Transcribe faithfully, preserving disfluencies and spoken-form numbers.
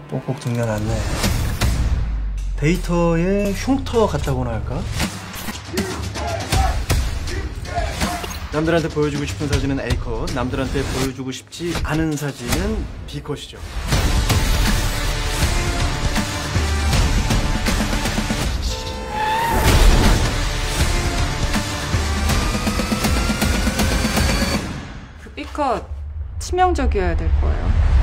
꼭꼭 등려놨네. 데이터에 흉터 같다고나 할까? 남들한테 보여주고 싶은 사진은 A컷, 남들한테 보여주고 싶지 않은 사진은 B컷이죠. 그 B컷 치명적이어야 될 거예요.